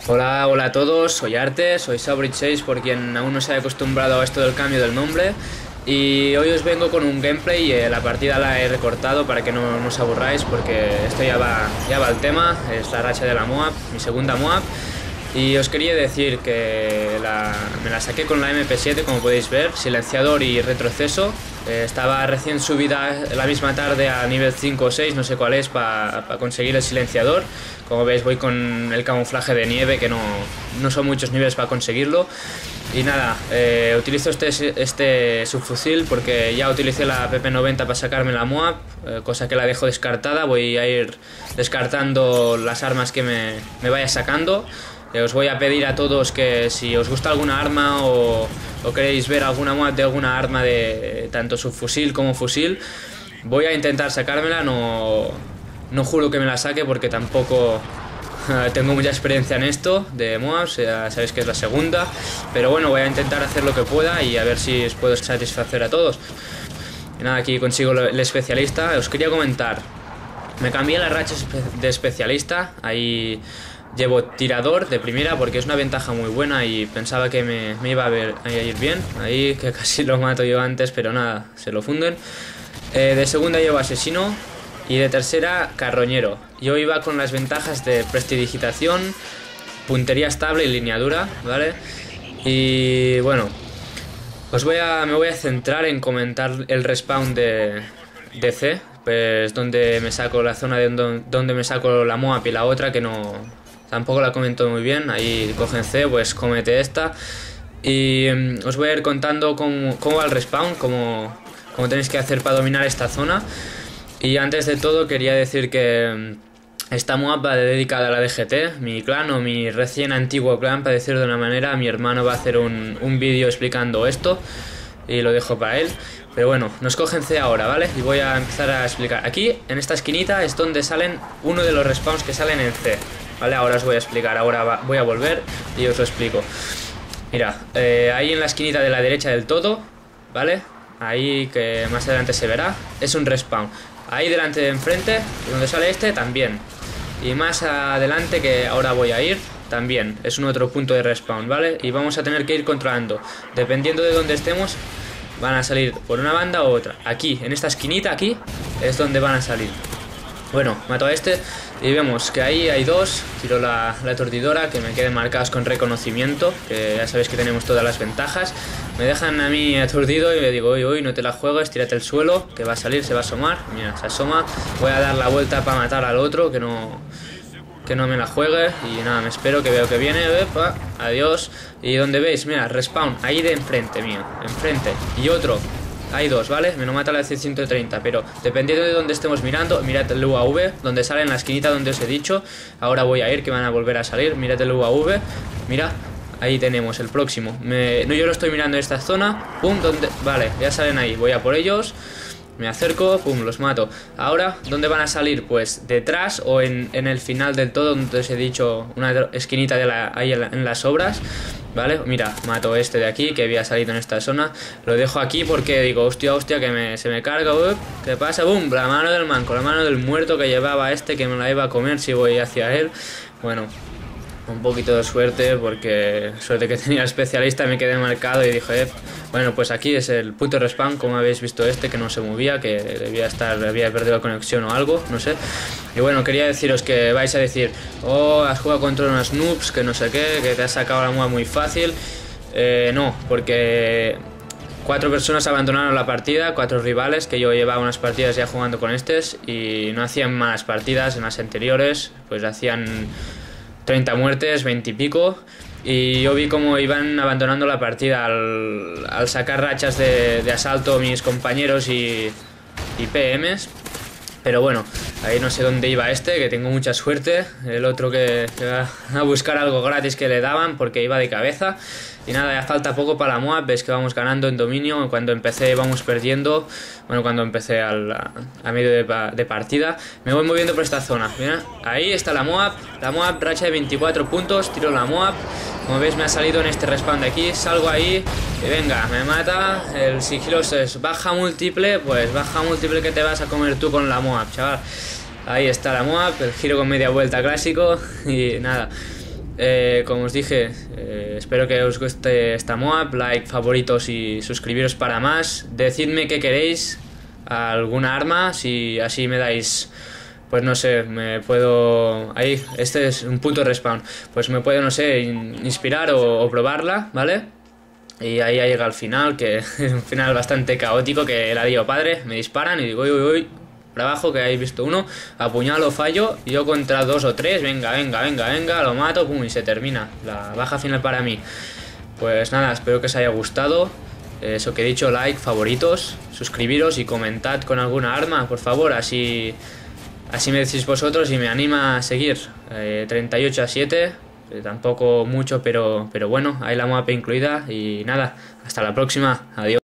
Hola, hola a todos, soy Arte, soy Sabrit6 por quien aún no se ha acostumbrado a esto del cambio del nombre. Y hoy os vengo con un gameplay, la partida la he recortado para que no os aburráis porque esto ya va al tema, es la racha de la Moab, mi segunda Moab. Y os quería decir que me la saqué con la MP7, como podéis ver, silenciador y retroceso. Estaba recién subida la misma tarde a nivel 5 o 6, no sé cuál es, para conseguir el silenciador. Como veis voy con el camuflaje de nieve, que no son muchos niveles para conseguirlo. Y nada, utilizo este subfusil porque ya utilicé la PP90 para sacarme la Moab, cosa que la dejo descartada. Voy a ir descartando las armas que me vaya sacando. Os voy a pedir a todos que si os gusta alguna arma o queréis ver alguna Moab de alguna arma de tanto subfusil como fusil, voy a intentar sacármela. No juro que me la saque porque tampoco tengo mucha experiencia en esto de Moab, ya sabéis que es la segunda, pero bueno, voy a intentar hacer lo que pueda y a ver si os puedo satisfacer a todos. Y nada, aquí consigo el especialista. Os quería comentar, me cambié las rachas de especialista, ahí llevo tirador de primera porque es una ventaja muy buena y pensaba que me iba a ir bien, ahí que casi lo mato yo antes, pero nada, se lo funden. De segunda llevo asesino y de tercera carroñero. Yo iba con las ventajas de prestidigitación, puntería estable y lineadura, ¿vale? Y bueno, me voy a centrar en comentar el respawn de C, pues donde me saco la zona donde me saco la Moab y la otra que tampoco la comento muy bien. Ahí cogen C, pues cómete esta. Y os voy a ir contando cómo va el respawn, cómo tenéis que hacer para dominar esta zona. Y antes de todo quería decir que esta Moab va dedicada a la DGT, mi clan o mi recién antiguo clan, para decirlo de una manera. Mi hermano va a hacer un vídeo explicando esto y lo dejo para él. Pero bueno, nos cogen C ahora, ¿vale? Y voy a empezar a explicar. Aquí, en esta esquinita, es donde salen uno de los respawns que salen en C, ¿vale? Ahora os voy a explicar, ahora voy a volver y os lo explico. Mira, ahí en la esquinita de la derecha del todo, ¿vale? Ahí que más adelante se verá, es un respawn. Ahí delante de enfrente, donde sale este, también. Y más adelante, que ahora voy a ir, también. Es un otro punto de respawn, ¿vale? Y vamos a tener que ir controlando. Dependiendo de donde estemos, van a salir por una banda u otra. Aquí, en esta esquinita, aquí, es donde van a salir. Bueno, mato a este y vemos que ahí hay dos. Tiro la aturdidora, que me queden marcadas con reconocimiento, que ya sabéis que tenemos todas las ventajas. Me dejan a mí aturdido y le digo, uy, no te la juegues, tírate el suelo, que va a salir, se va a asomar. Mira, se asoma. Voy a dar la vuelta para matar al otro, que no me la juegue. Y nada, me espero, que veo que viene. Epa, adiós. Y donde veis, mira, respawn, ahí de enfrente mío, enfrente. Y otro. Hay dos, ¿vale? Me lo mata la C130, pero dependiendo de donde estemos mirando, mirad el UAV, donde sale en la esquinita donde os he dicho. Ahora voy a ir, que van a volver a salir. Mirad el UAV, mira, ahí tenemos el próximo. Yo lo estoy mirando en esta zona, pum, vale, ya salen ahí, voy a por ellos. Me acerco, pum, los mato. Ahora, ¿dónde van a salir? Pues detrás o en el final del todo, donde os he dicho, una esquinita ahí en las obras, ¿vale? Mira, mato este de aquí, que había salido en esta zona. Lo dejo aquí porque digo, hostia, que se me carga. ¿Qué pasa? ¡Bum! La mano del manco, la mano del muerto que llevaba este, que me la iba a comer si voy hacia él. Bueno, un poquito de suerte, porque suerte que tenía el especialista, me quedé marcado y dije, bueno, pues aquí es el punto de respawn, como habéis visto que no se movía, que había perdido la conexión o algo, no sé. Y bueno, quería deciros que vais a decir, has jugado contra unos noobs, que no sé qué, que te has sacado la Moab muy fácil. No, porque 4 personas abandonaron la partida, 4 rivales, que yo llevaba unas partidas ya jugando con estos y no hacían malas partidas en las anteriores, pues hacían 30 muertes, 20 y pico. Y yo vi cómo iban abandonando la partida al sacar rachas de asalto mis compañeros y PMs. Pero bueno, ahí no sé dónde iba que tengo mucha suerte. El otro que va a buscar algo gratis que le daban porque iba de cabeza. Y nada, ya falta poco para la Moab. Ves que vamos ganando en dominio. Cuando empecé íbamos perdiendo. Bueno, cuando empecé a medio de partida. Me voy moviendo por esta zona. Mira, ahí está la Moab. La Moab, racha de 24 puntos. Tiro la Moab. Como veis, me ha salido en este respawn de aquí. Salgo ahí y venga, me mata. El sigiloso es baja múltiple. Pues baja múltiple que te vas a comer tú con la Moab, chaval. Ahí está la Moab. El giro con media vuelta clásico. Y nada, Como os dije, espero que os guste esta MOAB, like, favoritos y suscribiros para más. Decidme qué queréis, alguna arma, si así me dais, pues no sé, me puedo... Ahí, este es un punto de respawn, pues me puedo, no sé, inspirar o probarla, ¿vale? Y ahí llega al final, que es un final bastante caótico, que la dio padre, me disparan y digo, uy, uy, uy, para abajo, que habéis visto uno, apuñalo, fallo, y yo contra 2 o 3, venga, venga, venga, venga, lo mato, pum, y se termina, la baja final para mí. Pues nada, espero que os haya gustado, eso que he dicho, like, favoritos, suscribiros y comentad con alguna arma, por favor, así me decís vosotros y me anima a seguir. 38-7, tampoco mucho, pero bueno, hay la mapa incluida y nada, hasta la próxima, adiós.